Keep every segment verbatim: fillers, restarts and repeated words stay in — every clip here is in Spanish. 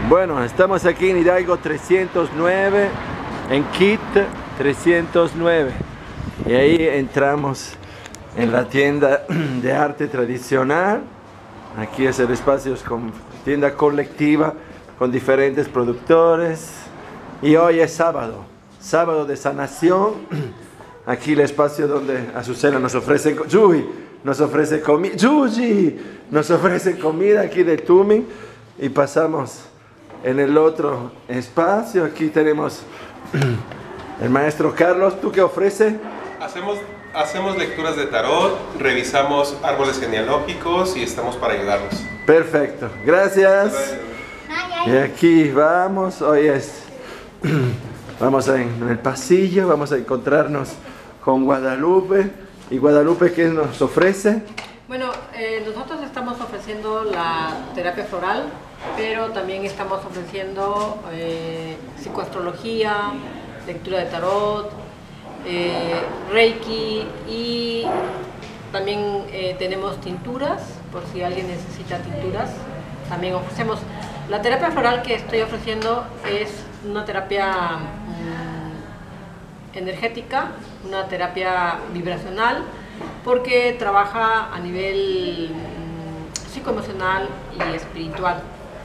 Bueno, estamos aquí en Hidalgo trescientos nueve, en Kit trescientos nueve. Y ahí entramos en la tienda de arte tradicional. Aquí es el espacio, es con tienda colectiva con diferentes productores. Y hoy es sábado, sábado de sanación. Aquí el espacio donde Azucena nos ofrece, Yuji, nos ofrece comida, Yuji, nos ofrece comida aquí de Tumin. Y pasamos en el otro espacio. Aquí tenemos el maestro Carlos. ¿Tú qué ofreces? Hacemos, hacemos lecturas de tarot, revisamos árboles genealógicos y estamos para ayudarlos. Perfecto, gracias. Y aquí vamos, hoy es, vamos a, en el pasillo, vamos a encontrarnos con Guadalupe. ¿Y Guadalupe qué nos ofrece? Bueno, eh, nosotros estamos ofreciendo la terapia floral, pero también estamos ofreciendo eh, psicoastrología, lectura de tarot, eh, reiki, y también eh, tenemos tinturas, por si alguien necesita tinturas. También ofrecemos la terapia floral que estoy ofreciendo, es una terapia mmm, energética, una terapia vibracional, porque trabaja a nivel mmm, psicoemocional y espiritual.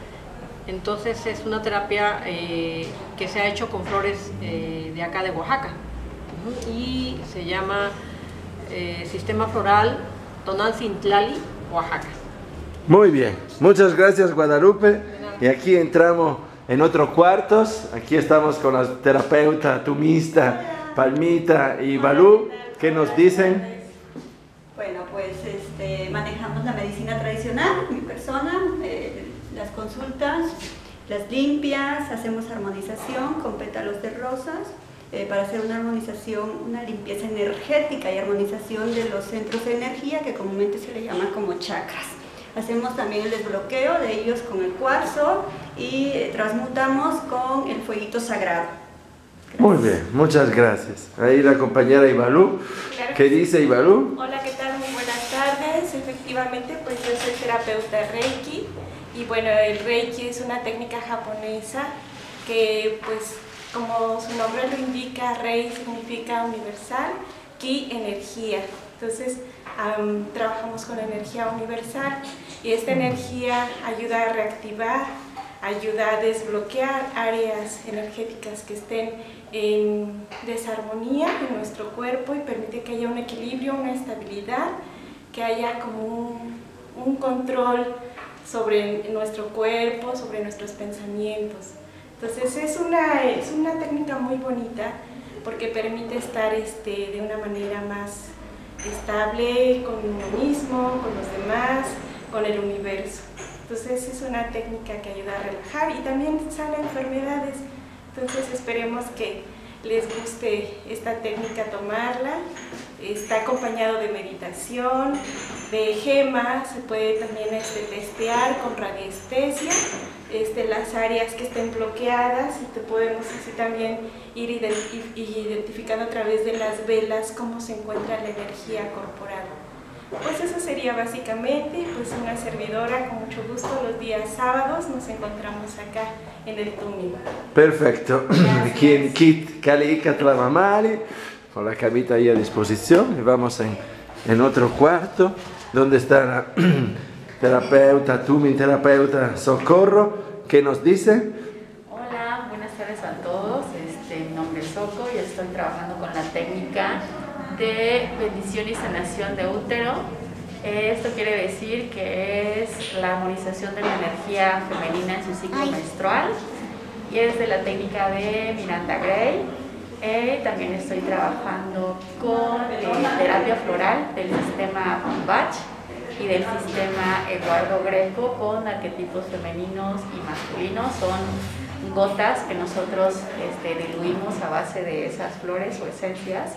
Entonces es una terapia eh, que se ha hecho con flores eh, de acá de Oaxaca, uh-huh, y se llama eh, Sistema Floral Tonantzin-Tlali, Oaxaca. Muy bien, muchas gracias Guadalupe. Y aquí entramos en otros cuartos. Aquí estamos con la terapeuta tumista Palmita y Balú. ¿Qué nos dicen? Bueno, pues este, manejamos la medicina tradicional, mi persona, eh, las consultas, las limpias, hacemos armonización con pétalos de rosas, eh, para hacer una armonización, una limpieza energética y armonización de los centros de energía que comúnmente se le llama como chakras. Hacemos también el desbloqueo de ellos con el cuarzo y eh, transmutamos con el fueguito sagrado. Gracias. Muy bien, muchas gracias. Ahí la compañera Ibalú. Claro. ¿Qué dice Ibalú? Hola, ¿qué tal? Muy buenas tardes. Efectivamente, pues yo soy terapeuta Reiki. Y bueno, el Reiki es una técnica japonesa que, pues, como su nombre lo indica, Rei significa universal, Ki, energía. Entonces, um, trabajamos con energía universal y esta energía ayuda a reactivar, ayuda a desbloquear áreas energéticas que estén en desarmonía en nuestro cuerpo y permite que haya un equilibrio, una estabilidad, que haya como un, un control sobre nuestro cuerpo, sobre nuestros pensamientos. Entonces es una, es una técnica muy bonita porque permite estar este, de una manera más estable con uno mismo, con los demás, con el universo. Entonces es una técnica que ayuda a relajar y también sana enfermedades. Entonces esperemos que les guste esta técnica, tomarla. Está acompañado de meditación, de gemas, se puede también este, testear con radiestesia este, las áreas que estén bloqueadas y te podemos así también ir identificando a través de las velas cómo se encuentra la energía corporal. Pues eso sería básicamente, pues una servidora con mucho gusto los días sábados nos encontramos acá en el Tumin. Perfecto. Gracias. Aquí en Kit Calica Tlamamali, con la camita ahí a disposición. Y vamos en, en otro cuarto donde está la terapeuta Tumin, terapeuta Socorro. ¿Qué nos dice? Hola, buenas tardes a todos. Este, mi nombre es Soco y estoy trabajando con la técnica de bendición y sanación de útero. Esto quiere decir que es la armonización de la energía femenina en su ciclo menstrual y es de la técnica de Miranda Gray. Eh, también estoy trabajando con eh, terapia floral del sistema Bach y del sistema Eduardo Greco con arquetipos femeninos y masculinos. Son gotas que nosotros este, diluimos a base de esas flores o esencias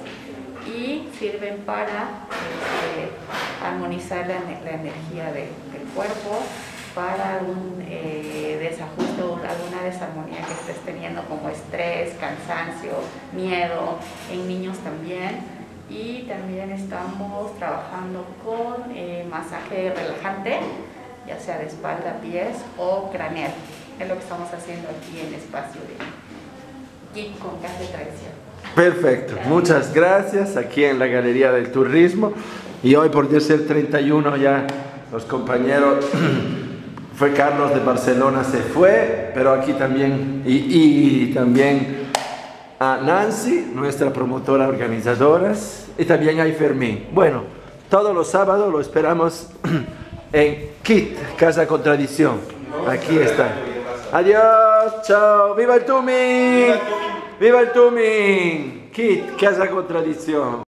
y sirven para este, armonizar la, la energía de, del cuerpo, para algún eh, desajuste o alguna desarmonía que estés teniendo, como estrés, cansancio, miedo, en niños también. Y también estamos trabajando con eh, masaje relajante, ya sea de espalda, pies o craneal. es lo que estamos haciendo aquí en el espacio de Kit con Casa de Tradición. Perfecto, muchas gracias aquí en la Galería del Turismo. Y hoy por ser treinta y uno ya los compañeros, fue Carlos de Barcelona, se fue, pero aquí también, y, y también a Nancy, nuestra promotora organizadora, y también hay Fermín. Bueno, todos los sábados lo esperamos en Kit, Casa con Tradición. Aquí está. Adiós, chao, viva el Tumin, viva el Tumin, Kit, Casa con Tradición.